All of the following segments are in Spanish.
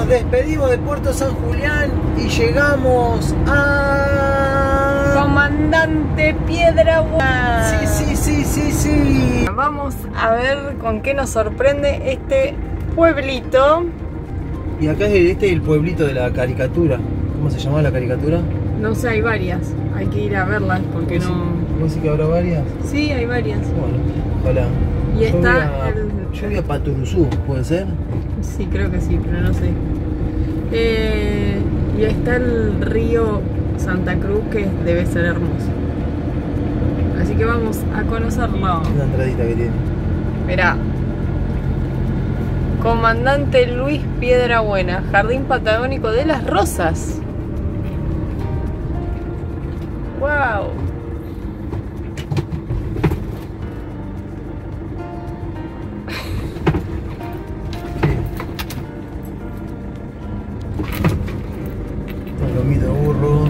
Nos despedimos de Puerto San Julián y llegamos a... Comandante Piedrabuena. Sí. Vamos a ver con qué nos sorprende este pueblito. Y acá este es el pueblito de la caricatura. ¿Cómo se llama la caricatura? No sé, hay varias. Hay que ir a verlas porque no... ¿Vos decís que habrá varias? Sí, hay varias. Bueno, ojalá. Y está Yo voy a Paturuzú, ¿puede ser? Sí, creo que sí, pero no sé. Y está el río Santa Cruz, que debe ser hermoso. Así que vamos a conocerlo. Una entradita que tiene. Mirá. Comandante Luis Piedrabuena, Jardín Patagónico de las Rosas. ¡Wow! Lomito de burro.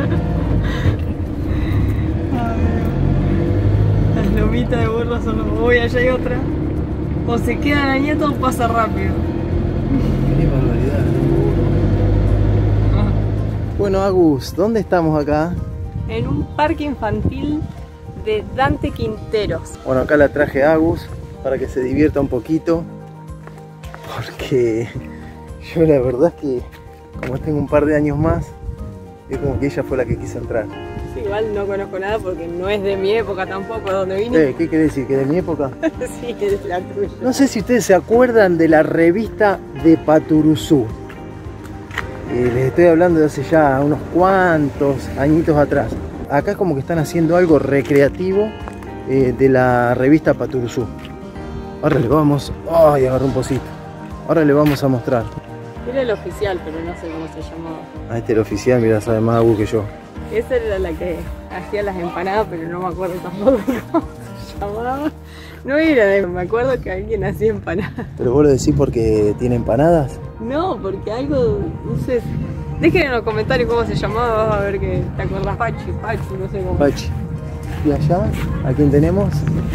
Las lomitas de burro son los... Uy, allá hay otra. O se quedan a nieto o pasa rápido. Qué barbaridad, burro. Bueno, Agus, ¿dónde estamos acá? En un parque infantil de Dante Quinteros. Bueno, acá la traje a Agus para que se divierta un poquito. Porque yo la verdad es que como tengo un par de años más, es como que ella fue la que quiso entrar. Sí, igual no conozco nada porque no es de mi época tampoco, donde vine. ¿Qué quiere decir? ¿Que de mi época? Sí, que es la tuya. No sé si ustedes se acuerdan de la revista de Paturuzú. Les estoy hablando de hace ya unos cuantos añitos atrás. Acá como que están haciendo algo recreativo de la revista Paturuzú. Ahora le vamos... ¡Ay! Agarré un pocito. Ahora le vamos a mostrar. Era el oficial, pero no sé cómo se llamaba. Ah, este es el oficial, mira, sabe más Agus que yo. Esa era la que hacía las empanadas, pero no me acuerdo tampoco cómo se llamaba. No era de... Me acuerdo que alguien hacía empanadas. ¿Pero vos lo decís porque tiene empanadas? No, porque algo... No sé... Dejen en los comentarios cómo se llamaba, vas a ver que te acuerdas. Pachi, no sé cómo. Pachi. ¿Y allá? ¿A quién tenemos?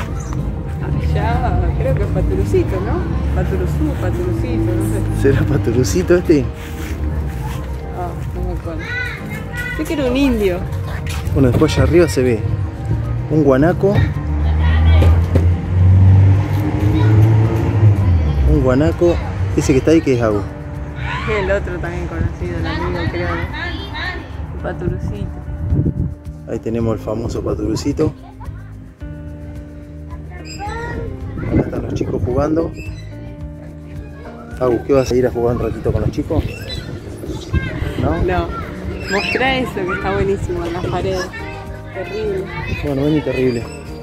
Allá creo que es Paturucito, ¿no? Paturucito, no sé. ¿Será Paturucito este? Ah, no me acuerdo. Sé que era un indio. Bueno, después allá arriba se ve un guanaco. Un guanaco. Ese que está ahí, que es Agus. El otro también conocido, el amigo, creo. Paturucito. Ahí tenemos el famoso Paturucito. Acá están los chicos jugando. Agus, ¿qué vas a ir a jugar un ratito con los chicos? ¿No? No. Mostrá eso que está buenísimo en las paredes. Terrible. Bueno, ven y terrible.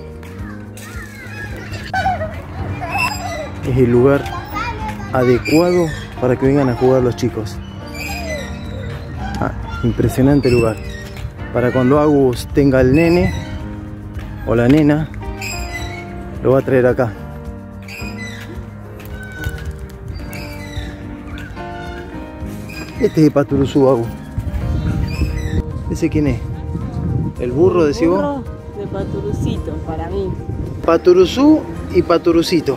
Es el lugar adecuado para que vengan a jugar los chicos. Impresionante lugar. Para cuando Agus tenga el nene o la nena, lo va a traer acá. Este es de Paturuzú, Agus. ¿Ese quién es? ¿El burro, decís vos? De Paturucito, para mí. Paturuzú y Paturucito.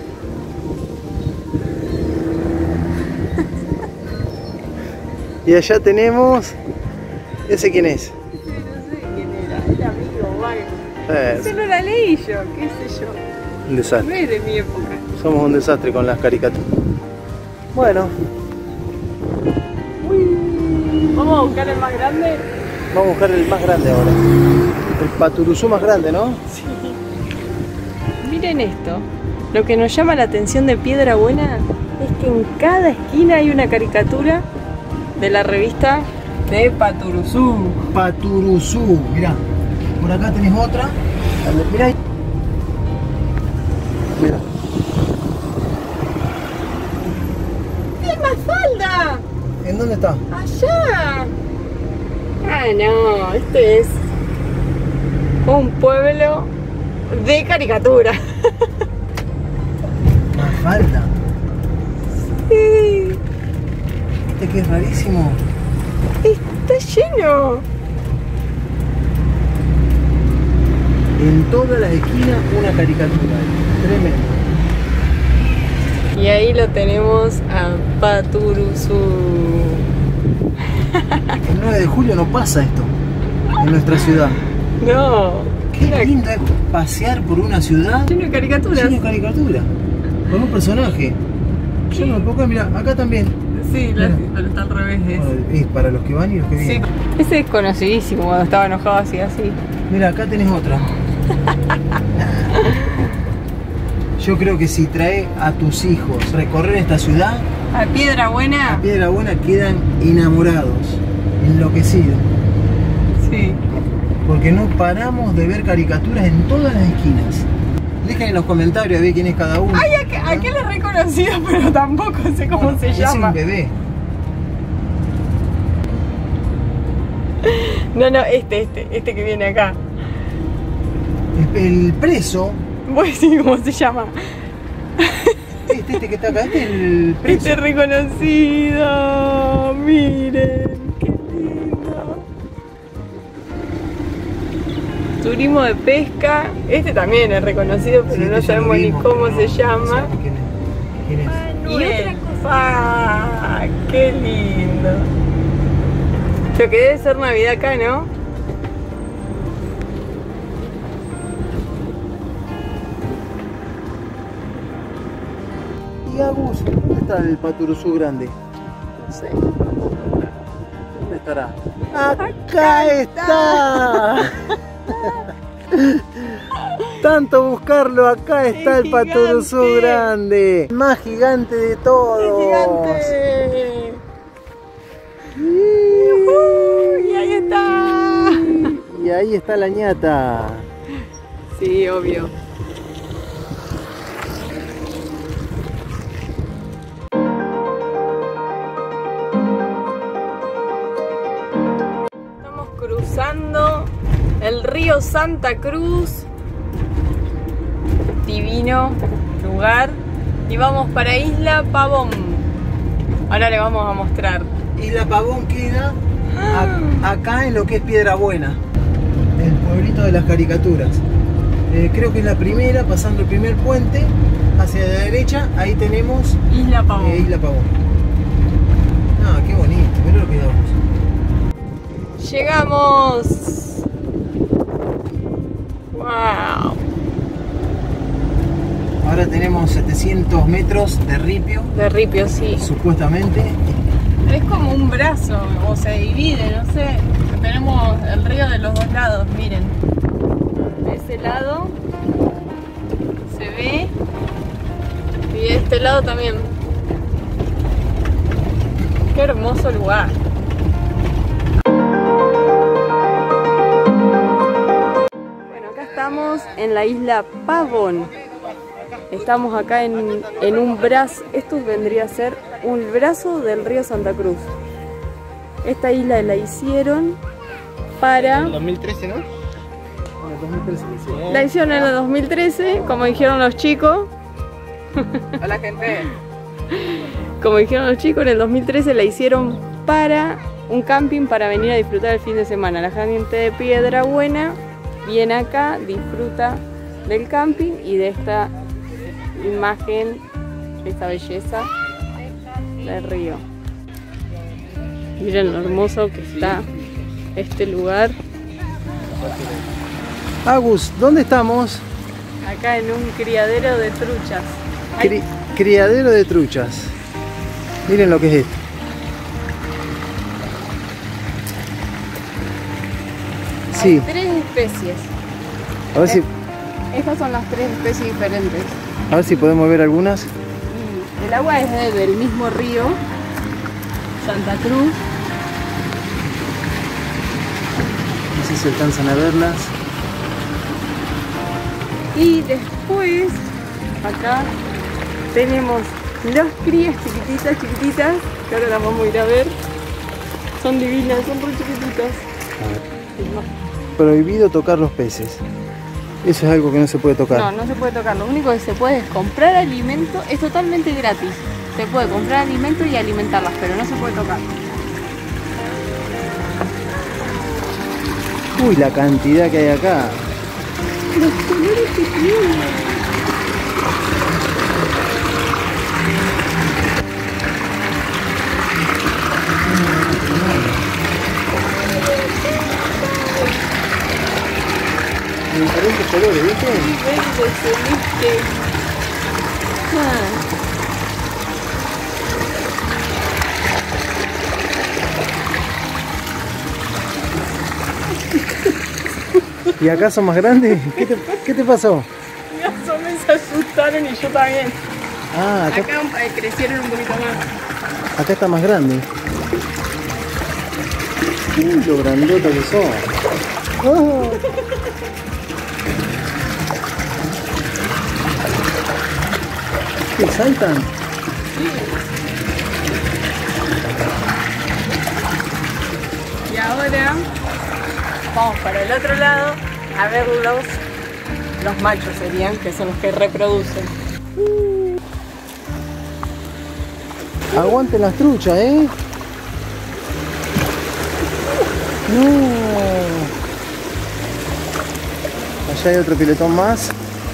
Y allá tenemos... ¿Ese quién es? No sé quién era amigo o algo. Ese no la leí yo, qué sé yo. Un desastre. No es de mi época. Somos un desastre con las caricaturas. Bueno. ¿Vamos a buscar el más grande? Vamos a buscar el más grande ahora. El Paturuzú más grande, ¿no? Sí. Miren esto. Lo que nos llama la atención de Piedrabuena es que en cada esquina hay una caricatura de la revista de Paturuzú. Paturuzú, mirá. Por acá tenés otra. Mirá. Mirá. ¡Es Mafalda! ¿En dónde está? ¡Allá! Ah, no, este es un pueblo de caricatura. Mafalda. Sí. Este que es rarísimo. Está lleno. En todas las esquinas una caricatura. Tremendo. Y ahí lo tenemos a Paturuzú. El 9 de julio no pasa esto en nuestra ciudad. No. Qué lindo es pasear por una ciudad Lleno de caricaturas. lleno de caricatura. Con un personaje. Yo no me puedo creer, mirá, acá también. Sí, pero está al revés. Bueno, es para los que van y los que Sí. vienen. Ese es conocidísimo cuando estaba enojado así. Mira, acá tenés otra. Yo creo que si trae a tus hijos recorrer esta ciudad, A Piedra Buena. a Piedra Buena quedan enamorados, enloquecidos. Sí. Porque no paramos de ver caricaturas en todas las esquinas. Dejen en los comentarios a ver quién es cada uno. Ay, aquel es reconocido, pero tampoco sé cómo Bueno, se llama. Es un bebé. No, este que viene acá. El preso, Voy a decir cómo se llama. este que está acá, este es el preso. Este es reconocido. Miren, qué lindo. Turismo de pesca. Este también es reconocido, pero Sí, no este ya lo sabemos ni vimos, cómo pero se no llama. sabemos quién es. Y otra cosa. ¡Ah! ¡Qué lindo! Lo que debe ser Navidad acá, ¿no? Y Agus, ¿dónde está el Paturuzú grande? No sé. ¿Dónde estará? ¡Acá está! Tanto buscarlo, acá está el Paturuzú gigante. grande. El más gigante de todos. ¡Es gigante! Y ahí está. Y ahí está la ñata. Sí, obvio. Estamos cruzando el río Santa Cruz. Divino lugar. Y vamos para Isla Pavón. Ahora le vamos a mostrar. Isla Pavón queda acá en lo que es Piedra Buena, el pueblito de las caricaturas. Creo que es la primera, pasando el primer puente, hacia la derecha, ahí tenemos Isla Pavón. Isla Pavón. Ah, qué bonito, mirá lo que damos. Llegamos. Wow. Ahora tenemos 700 metros de ripio, De ripio, sí. supuestamente. Es como un brazo, o se divide, no sé. Tenemos el río de los dos lados, miren. De ese lado se ve. Y de este lado también. Qué hermoso lugar. Bueno, acá estamos en la isla Pavón. Estamos acá en un brazo. Esto vendría a ser un brazo del río Santa Cruz. Esta isla la hicieron para... En 2013, ¿no? En el 2013 sí. La hicieron en el 2013, como dijeron los chicos. Hola, gente. Como dijeron los chicos, en el 2013 la hicieron para un camping para venir a disfrutar el fin de semana. La gente de Piedra Buena viene acá, disfruta del camping y de esta imagen, esta belleza del río. Miren lo hermoso que está este lugar. Agus, ¿dónde estamos? Acá en un criadero de truchas. Hay Criadero de truchas. Miren lo que es esto. Sí, tres especies. a ver si, Estas son las tres especies diferentes. a ver si podemos ver algunas. Y el agua es del mismo río Santa Cruz. No sé si alcanzan a verlas. Y después acá tenemos las crías chiquititas, que ahora las vamos a ir a ver. Son divinas, son muy chiquititas. Prohibido tocar los peces. Eso es algo que no se puede tocar. No, no se puede tocar. Lo único que se puede es comprar alimento. Es totalmente gratis. Se puede comprar alimento y alimentarlas, pero no se puede tocar. Uy, la cantidad que hay acá. Los colores que tienen. En diferentes colores, ¿viste? Verde, celeste. Ah. ¿Y acá son más grandes? ¿Qué te pasó? Más o menos se asustaron y yo también. Ah, Acá crecieron un poquito más. acá está más grande. Lo grandota que son. Oh. ¿Qué saltan? Y ahora vamos para el otro lado a ver los machos serían, que son los que reproducen. Aguanten las truchas, ¿eh? No. Allá hay otro piletón más.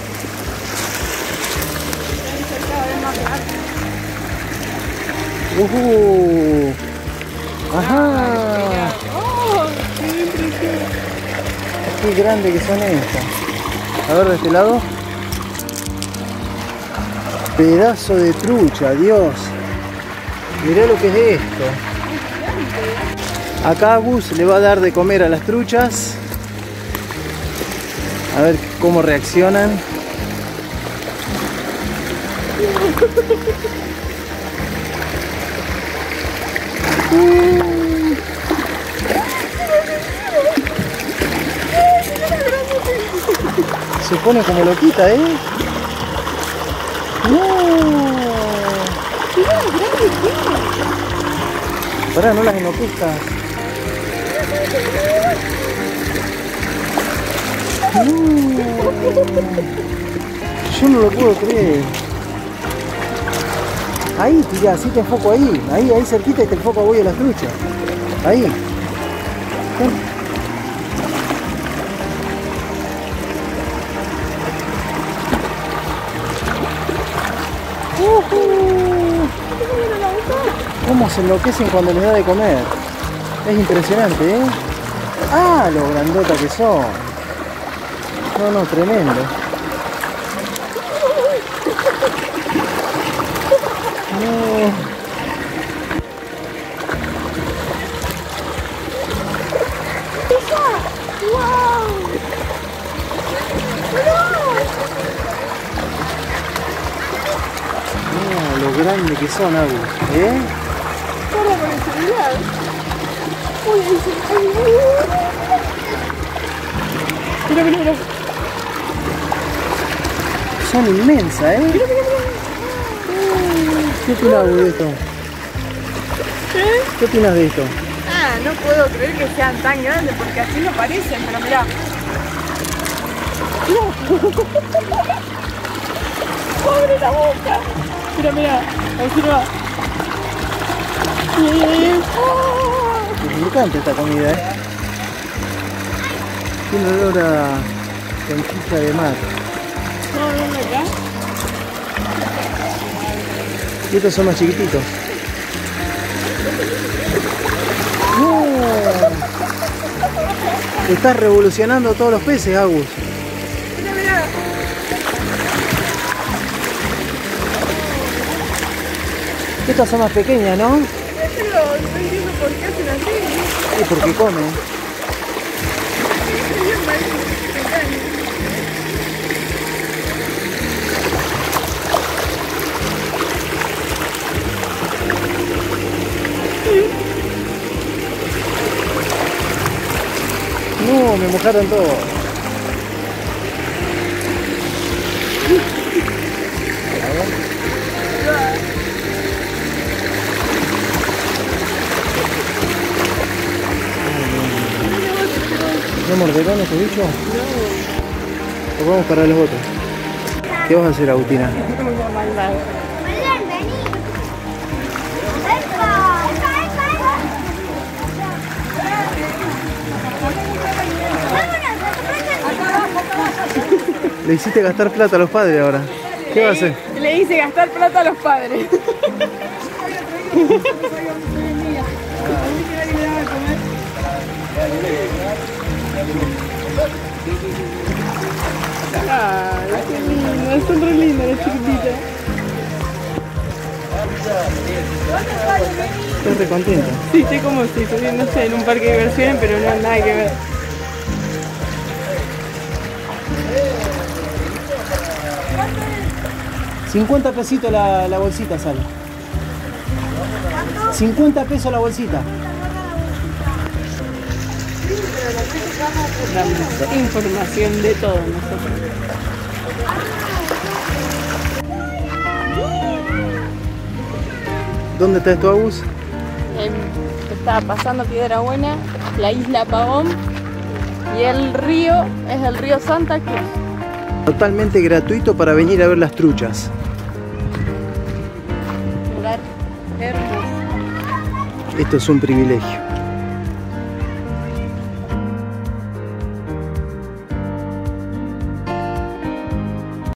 Ajá. ¡Oh! Qué grande que son estas. A ver de este lado. Pedazo de trucha, Dios. Mirá lo que es esto. Acá Gus le va a dar de comer a las truchas. A ver cómo reaccionan. Se pone como loquita, ¿eh? ¡No! Pará, no las enloquezcas. No. Yo no lo puedo creer. Ahí, tira, así te enfoco ahí. Ahí cerquita y te enfoco voy a las truchas. Ahí. ¿Cómo se enloquecen cuando les da de comer? Es impresionante, ¿eh? ¡Ah! Lo grandota que son. No, tremendo. No. Lo grande que son, Agus, ¿eh? Para con el celular. Mira. Son inmensas, ¿eh? Mira. ¿Qué opinas de esto? ¿Qué opinas de esto? Ah, no puedo creer que sean tan grandes porque así no parecen, pero mirá. ¡Abre la boca! Mira, así va. Me encanta esta comida, ¿eh? Tiene olor a conchita de mar. No, acá. Y estos son más chiquititos. ¡No! Estás revolucionando todos los peces, Agus. Mira. Estas son más pequeñas, ¿no? No entiendo por qué hacen así. Es porque comen. No, me mojaron todo. ¿No morderán estos bichos? No. O vamos para los otros. ¿Qué vas a hacer, Agustina? Le hiciste gastar plata a los padres ahora. ¿Qué va a hacer? Le hice gastar plata a los padres. Ay, qué lindo, son re lindas las chiquititas. Estoy re contenta. Sí, estoy como si estuviera, no sé, en un parque de diversiones, pero no, nada que ver. $50 pesitos la bolsita sale. 50 pesos la bolsita. Damos información de todo nosotros. ¿Dónde está esto, Agus? Estaba pasando Piedra Buena, la isla Pavón y el río es el río Santa Cruz. Totalmente gratuito para venir a ver las truchas. Lugar hermoso. Esto es un privilegio.